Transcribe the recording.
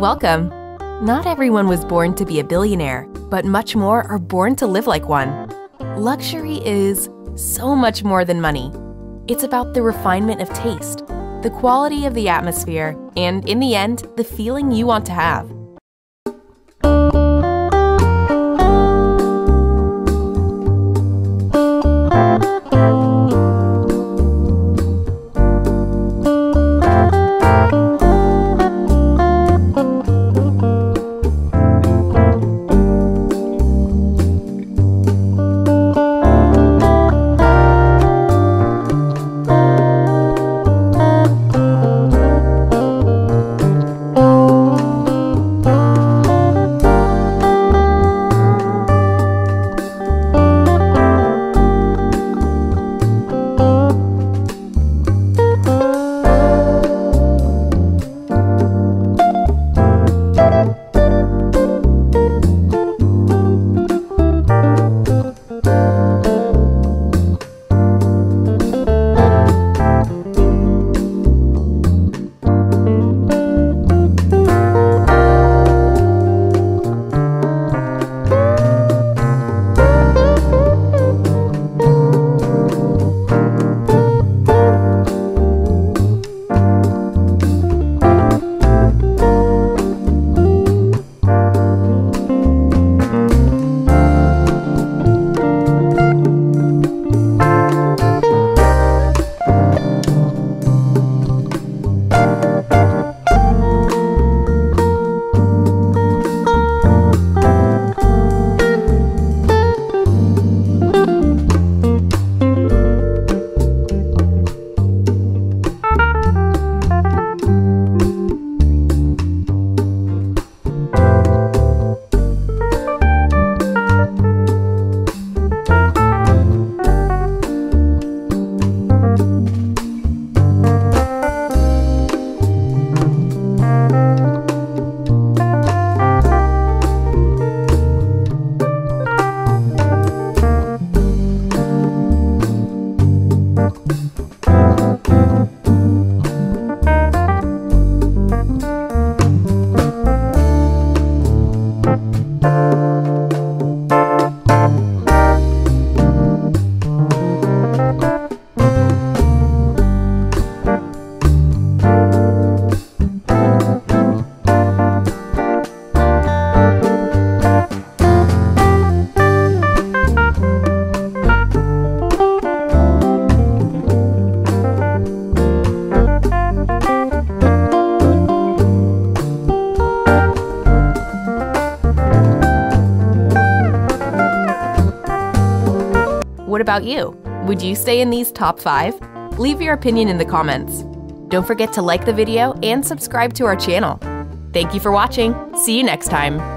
Welcome! Not everyone was born to be a billionaire, but much more are born to live like one. Luxury is so much more than money. It's about the refinement of taste, the quality of the atmosphere, and in the end, the feeling you want to have. What about you? Would you stay in these top 5? Leave your opinion in the comments. Don't forget to like the video and subscribe to our channel. Thank you for watching. See you next time.